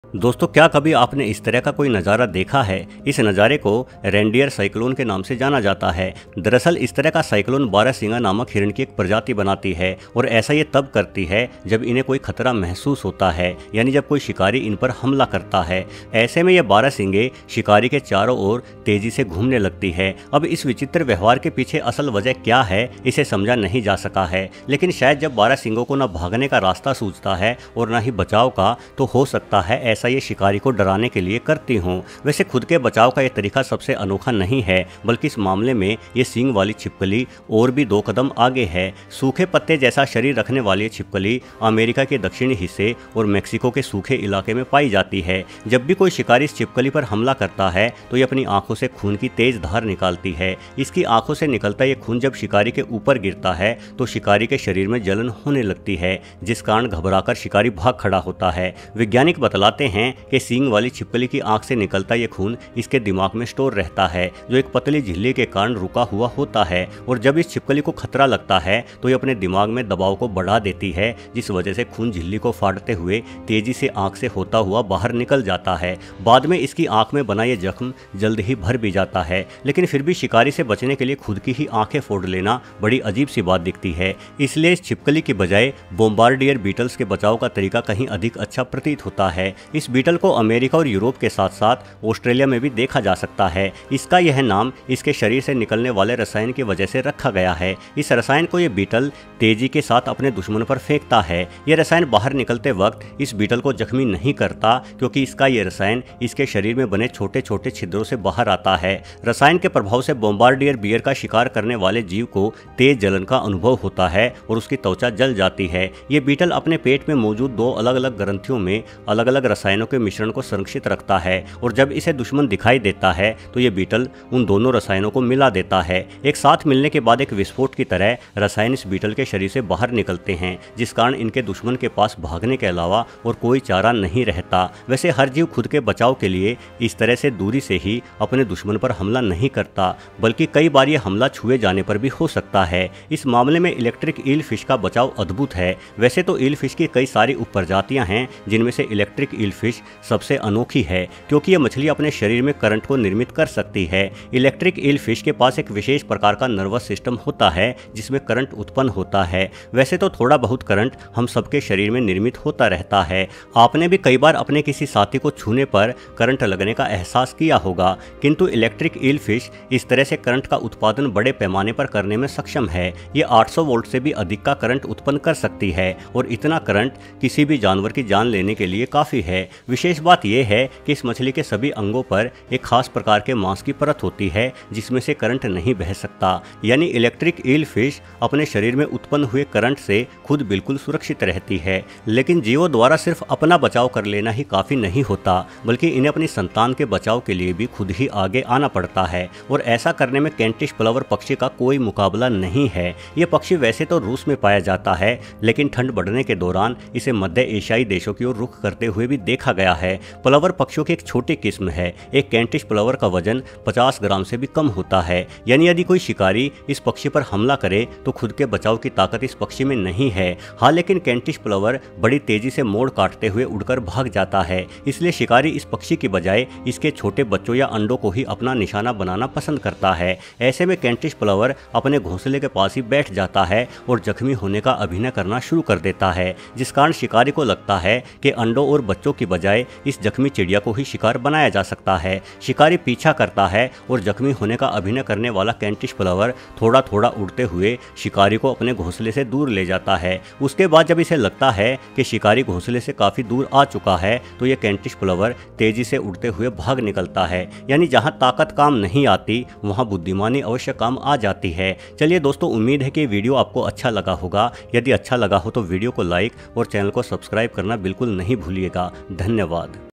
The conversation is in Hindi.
दोस्तों, क्या कभी आपने इस तरह का कोई नज़ारा देखा है? इस नज़ारे को रेनडियर साइक्लोन के नाम से जाना जाता है। दरअसल इस तरह का साइक्लोन बारहसिंगा नामक हिरण की एक प्रजाति बनाती है और ऐसा ये तब करती है जब इन्हें कोई खतरा महसूस होता है, यानी जब कोई शिकारी इन पर हमला करता है। ऐसे में ये बारहसिंगे शिकारी के चारों ओर तेजी से घूमने लगती है। अब इस विचित्र व्यवहार के पीछे असल वजह क्या है, इसे समझा नहीं जा सका है, लेकिन शायद जब बारहसिंगों को न भागने का रास्ता सूझता है और न ही बचाव का, तो हो सकता है ऐसा ये शिकारी को डराने के लिए करती हूँ। वैसे खुद के बचाव का ये तरीका सबसे अनोखा नहीं है, बल्कि इस मामले में ये सींग वाली छिपकली और भी 2 कदम आगे है। सूखे पत्ते जैसा शरीर रखने वाली छिपकली अमेरिका के दक्षिणी हिस्से और मेक्सिको के सूखे इलाके में पाई जाती है। जब भी कोई शिकारी इस छिपकली पर हमला करता है तो ये अपनी आंखों से खून की तेज धार निकालती है। इसकी आंखों से निकलता ये खून जब शिकारी के ऊपर गिरता है तो शिकारी के शरीर में जलन होने लगती है, जिस कारण घबराकर शिकारी भाग खड़ा होता है। वैज्ञानिक बतलाते हैं कि सींग वाली छिपकली की आंख से निकलता ये खून इसके दिमाग में स्टोर रहता है, जो एक पतली झिल्ली के कारण रुका हुआ होता है, और जब इस छिपकली को खतरा लगता है तो ये अपने दिमाग में दबाव को बढ़ा देती है, जिस वजह से खून झिल्ली को फाड़ते हुए तेजी से आंख से होता हुआ बाहर निकल जाता है। बाद में इसकी आंख में बना ये जख्म जल्द ही भर भी जाता है, लेकिन फिर भी शिकारी से बचने के लिए खुद की ही आंखें फोड़ लेना बड़ी अजीब सी बात दिखती है। इसलिए इस छिपकली की बजाय बोम्बार्डियर बीटल्स के बचाव का तरीका कहीं अधिक अच्छा प्रतीत होता है। इस बीटल को अमेरिका और यूरोप के साथ साथ ऑस्ट्रेलिया में भी देखा जा सकता है। इसका यह नाम इसके शरीर से निकलने वाले रसायन की वजह से रखा गया है। इस रसायन को यह बीटल तेजी के साथ अपने दुश्मन पर फेंकता है। यह रसायन बाहर निकलते वक्त इस बीटल को जख्मी नहीं करता, क्योंकि इसका यह रसायन इसके शरीर में बने छोटे छोटे छिद्रों से बाहर आता है। रसायन के प्रभाव से बोम्बार्डियर बियर का शिकार करने वाले जीव को तेज जलन का अनुभव होता है और उसकी त्वचा जल जाती है। ये बीटल अपने पेट में मौजूद 2 अलग अलग ग्रंथियों में अलग अलग रसायनों के मिश्रण को संरक्षित रखता है, और जब इसे दुश्मन दिखाई देता है तो ये बीटल उन दोनों रसायनों को मिला देता है। एक साथ मिलने के बाद एक विस्फोट की तरह रसायन इस बीटल के शरीर से बाहर निकलते हैं, जिस कारण इनके दुश्मन के पास भागने के अलावा और कोई चारा नहीं रहता। वैसे हर जीव खुद के बचाव के लिए इस तरह से दूरी से ही अपने दुश्मन पर हमला नहीं करता, बल्कि कई बार ये हमला छुए जाने पर भी हो सकता है। इस मामले में इलेक्ट्रिक ईल फिश का बचाव अद्भुत है। वैसे तो ईल फिश की कई सारी उपप्रजातियां हैं, जिनमें से इलेक्ट्रिक ईल फिश सबसे अनोखी है, क्योंकि यह मछली अपने शरीर में करंट को निर्मित कर सकती है। इलेक्ट्रिक ईल फिश के पास एक विशेष प्रकार का नर्वस सिस्टम होता है जिसमें करंट उत्पन्न होता है। वैसे तो थोड़ा बहुत करंट हम सबके शरीर में निर्मित होता रहता है। आपने भी कई बार अपने किसी साथी को छूने पर करंट लगने का एहसास किया होगा, किंतु इलेक्ट्रिक ईल फिश इस तरह से करंट का उत्पादन बड़े पैमाने पर करने में सक्षम है। ये 800 वोल्ट से भी अधिक का करंट उत्पन्न कर सकती है, और इतना करंट किसी भी जानवर की जान लेने के लिए काफी है। विशेष बात यह है कि इस मछली के सभी अंगों पर एक खास प्रकार के मांस की परत होती है, जिसमें से करंट नहीं बह सकता। यानी इलेक्ट्रिक ईल फिश अपने शरीर में उत्पन्न हुए करंट से खुद बिल्कुल सुरक्षित रहती है। लेकिन जीवों द्वारा सिर्फ अपना बचाव कर लेना ही काफी नहीं होता, बल्कि इन्हें अपनी संतान के बचाव के लिए भी खुद ही आगे आना पड़ता है, और ऐसा करने में कैंटिश प्लवर पक्षी का कोई मुकाबला नहीं है। ये पक्षी वैसे तो रूस में पाया जाता है, लेकिन ठंड बढ़ने के दौरान इसे मध्य एशियाई देशों की ओर रुख करते हुए भी देखा गया है। प्लवर पक्षियों की एक छोटी किस्म है। एक कैंटिश प्लवर का वजन 50 ग्राम से भी कम होता है। यानी यदि कोई शिकारी इस पक्षी पर हमला करे तो खुद के बचाव की ताकत इस पक्षी में नहीं है। हाँ, लेकिन कैंटिश प्लवर बड़ी तेजी से मोड़ काटते हुए उड़कर भाग जाता है, इसलिए शिकारी इस पक्षी की बजाय इसके छोटे बच्चों या अंडों को ही अपना निशाना बनाना पसंद करता है। ऐसे में कैंटिश प्लवर अपने घोंसले के पास ही बैठ जाता है और जख्मी होने का अभिनय करना शुरू कर देता है, जिस कारण शिकारी को लगता है कि अंडों और बच्चों की बजाय इस जख्मी चिड़िया को ही शिकार बनाया जा सकता है। शिकारी पीछा करता है और जख्मी होने का अभिनय करने वाला कैंटिश प्लवर थोड़ा थोड़ा उड़ते हुए शिकारी को अपने घोंसले से दूर ले जाता है। उसके बाद जब इसे लगता है कि शिकारी घोंसले से काफी दूर आ चुका है तो यह कैंटिश प्लवर तेजी से उड़ते हुए भाग निकलता है। यानी जहां ताकत काम नहीं आती वहां बुद्धिमानी अवश्य काम आ जाती है। चलिए दोस्तों, उम्मीद है कि वीडियो आपको अच्छा लगा होगा। यदि अच्छा लगा हो तो वीडियो को लाइक और चैनल को सब्सक्राइब करना बिल्कुल नहीं भूलिएगा। धन्यवाद।